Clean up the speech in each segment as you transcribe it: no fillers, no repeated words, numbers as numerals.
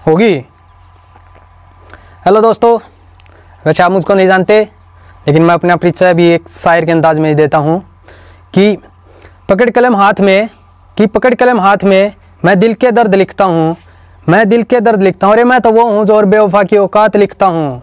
होगी। हेलो दोस्तों, वैसे आप मुझको नहीं जानते, लेकिन मैं अपना परिचय भी एक शायर के अंदाज में ही देता हूँ कि पकड़ कलम हाथ में मैं दिल के दर्द लिखता हूँ, मैं दिल के दर्द लिखता हूँ। अरे मैं तो वो हूँ जो और बेवफा की औकात लिखता हूँ।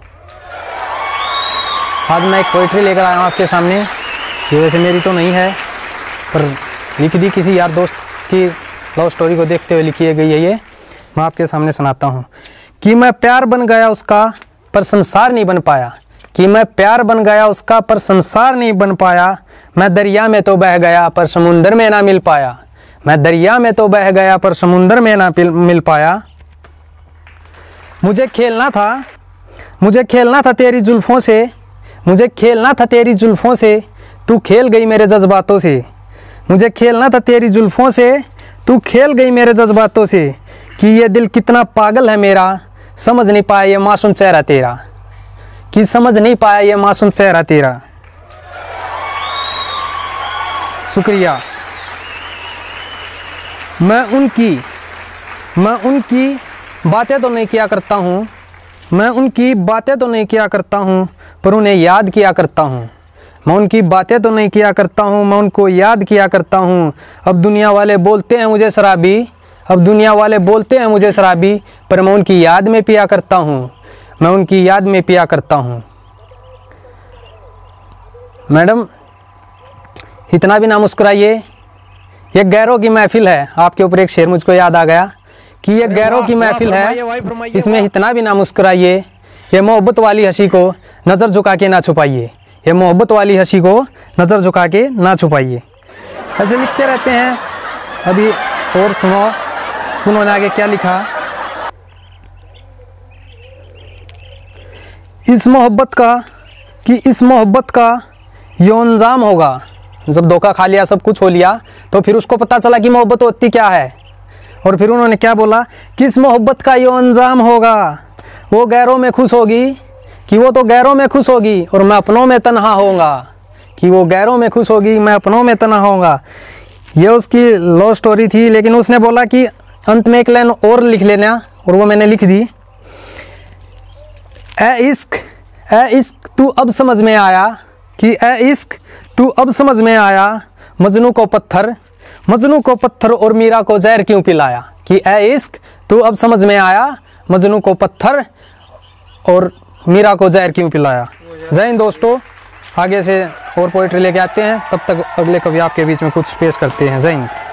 आज मैं एक पोइट्री लेकर आया हूँ आपके सामने। ये वैसे मेरी तो नहीं है, पर लिख दी किसी यार दोस्त की लव स्टोरी को देखते हुए लिखी गई है। ये मैं आपके सामने सुनाता हूँ कि मैं प्यार बन गया उसका पर संसार नहीं बन पाया, कि मैं प्यार बन गया उसका पर संसार नहीं बन पाया। मैं दरिया में तो बह गया पर समुंदर में ना मिल पाया, मैं दरिया में तो बह गया पर समुंदर में ना मिल पाया। मुझे खेलना था तेरी जुल्फ़ों से, मुझे खेलना था तेरी जुल्फ़ों से, तू खेल गई मेरे जज्बातों से। मुझे खेलना था तेरी जुल्फ़ों से, तू खेल गई मेरे जज्बातों से। कि ये दिल कितना पागल है मेरा, समझ नहीं पाया ये मासूम चेहरा तेरा, कि समझ नहीं पाया ये मासूम चेहरा तेरा। शुक्रिया। मैं उनकी बातें तो नहीं किया करता हूँ, मैं उनकी बातें तो नहीं किया करता हूँ, पर उन्हें याद किया करता हूँ। मैं उनकी बातें तो नहीं किया करता हूँ, मैं उनको याद किया करता हूँ। अब दुनिया वाले बोलते हैं मुझे शराबी, अब दुनिया वाले बोलते हैं मुझे शराबी, पर मैं उनकी याद में पिया करता हूँ, मैं उनकी याद में पिया करता हूँ। मैडम इतना भी ना मुस्कुराइए, ये गैरों की महफिल है। आपके ऊपर एक शेर मुझको याद आ गया कि ये गैरों की महफिल है, इसमें इतना भी ना मुस्कुराइए। ये मोहब्बत वाली हंसी को नज़र झुका के ना छुपाइए, ये मोहब्बत वाली हंसी को नज़र झुका के ना छुपाइए। ऐसे लिखते रहते हैं। अभी और सुनो उन्होंने आगे क्या लिखा। इस मोहब्बत का यो अंजाम होगा। जब धोखा खा लिया, सब कुछ हो लिया, तो फिर उसको पता चला कि मोहब्बत होती क्या है। और फिर उन्होंने क्या बोला कि इस मोहब्बत का यो अंजाम होगा, वो गैरों में खुश होगी, कि वो तो गैरों में खुश होगी और मैं अपनों में तन्हा होऊंगा, कि वो गैरों में खुश होगी मैं अपनों में तन्हा होऊंगा। ये उसकी लव स्टोरी थी, लेकिन उसने बोला कि अंत में एक लाइन और लिख लेना, और वो मैंने लिख दी। ए इश्क तू अब समझ में आया, कि ए इश्क तू अब समझ में आया, मजनू को पत्थर और मीरा को जहर क्यों पिलाया। कि ए इश्क तू अब समझ में आया, मजनू को पत्थर और मीरा को जहर क्यों पिलाया। जय हिंद दोस्तों, आगे से और पोइट्री लेके आते हैं, तब तक अगले कभी आपके बीच में कुछ पेश करते हैं। जय हिंद।